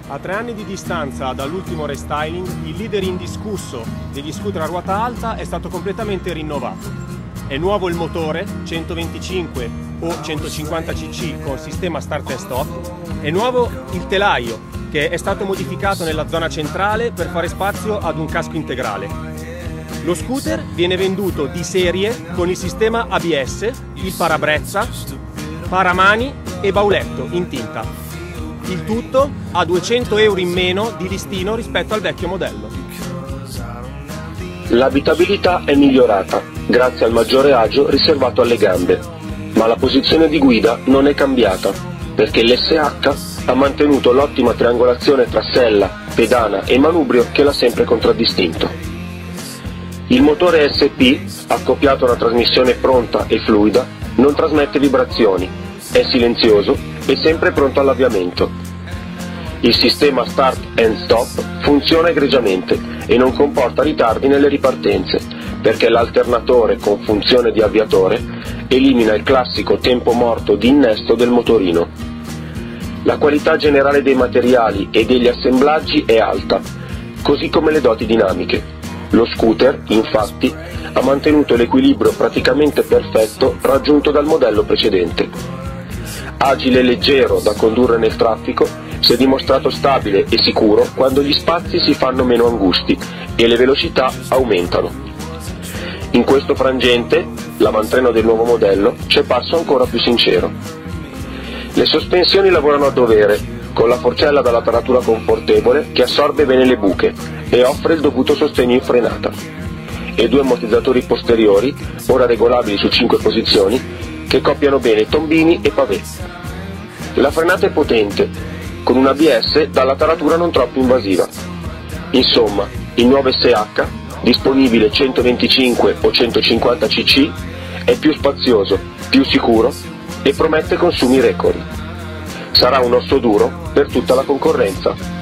A 3 anni di distanza dall'ultimo restyling, il leader indiscusso degli scooter a ruota alta è stato completamente rinnovato. È nuovo il motore 125 o 150 cc con sistema start and stop, è nuovo il telaio che è stato modificato nella zona centrale per fare spazio ad un casco integrale. Lo scooter viene venduto di serie con il sistema ABS, il parabrezza, paramani e bauletto in tinta. Il tutto a 200 euro in meno di listino rispetto al vecchio modello. L'abitabilità è migliorata grazie al maggiore agio riservato alle gambe, ma la posizione di guida non è cambiata perché l'SH ha mantenuto l'ottima triangolazione tra sella, pedana e manubrio che l'ha sempre contraddistinto. Il motore SP, accoppiato a una trasmissione pronta e fluida, non trasmette vibrazioni, è silenzioso e sempre pronto all'avviamento. Il sistema Start and Stop funziona egregiamente e non comporta ritardi nelle ripartenze, perché l'alternatore con funzione di avviatore elimina il classico tempo morto di innesto del motorino. La qualità generale dei materiali e degli assemblaggi è alta, così come le doti dinamiche. Lo scooter, infatti, ha mantenuto l'equilibrio praticamente perfetto raggiunto dal modello precedente. Agile e leggero da condurre nel traffico, si è dimostrato stabile e sicuro quando gli spazi si fanno meno angusti e le velocità aumentano. In questo frangente, l'avantreno del nuovo modello ci è parso ancora più sincero. Le sospensioni lavorano a dovere, con la forcella dalla taratura confortevole che assorbe bene le buche e offre il dovuto sostegno in frenata, e 2 ammortizzatori posteriori, ora regolabili su 5 posizioni, che coppiano bene tombini e pavé. La frenata è potente, con un ABS dalla taratura non troppo invasiva. Insomma, il nuovo SH, disponibile 125 o 150 cc, è più spazioso, più sicuro e promette consumi record. Sarà un osso duro per tutta la concorrenza.